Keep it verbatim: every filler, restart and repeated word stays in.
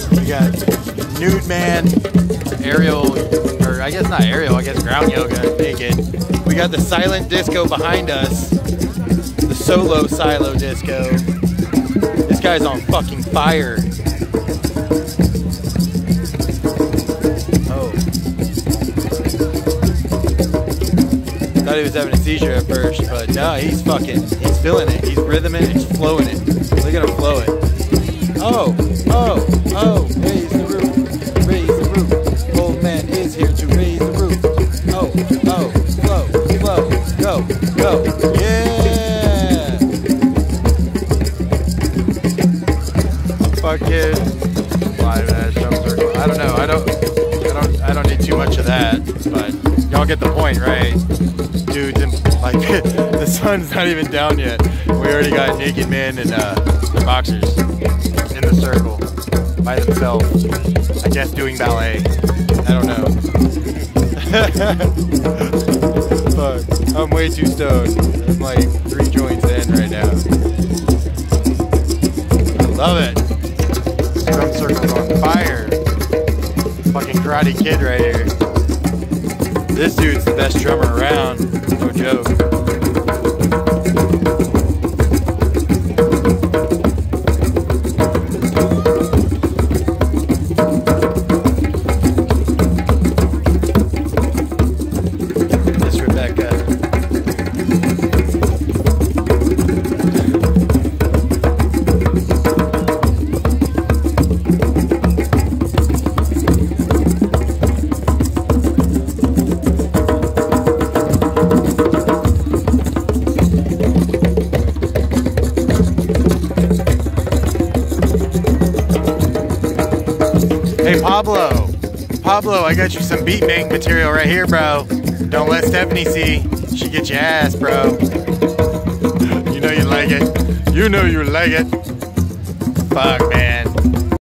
We got nude man, aerial, or I guess not aerial, I guess ground yoga, naked. We got the silent disco behind us, the solo silo disco. This guy's on fucking fire. Oh. Thought he was having a seizure at first, but no, he's fucking, he's feeling it. He's rhythming it, he's flowing it. Look at him flow it. Oh, oh, oh, raise the roof, raise the roof. Old man is here to raise the roof. Oh, oh, flow, flow, go, go, yeah. Fucking live ass drum circle. I don't know. I don't. I don't. I don't need too much of that. But y'all get the point, right? Dudes, and like the sun's not even down yet. We already got naked men and uh, the boxers in the circle by themselves. I guess doing ballet. I don't know. Fuck. I'm way too stoned. I'm like three joints in right now. I love it. Drum circle's on fire. Fucking Karate Kid right here. This dude's the best drummer around. No joke. Hey Pablo, Pablo, I got you some beat bang material right here, bro. Don't let Stephanie see. She get your ass, bro. You know you like it. You know you like it. Fuck, man.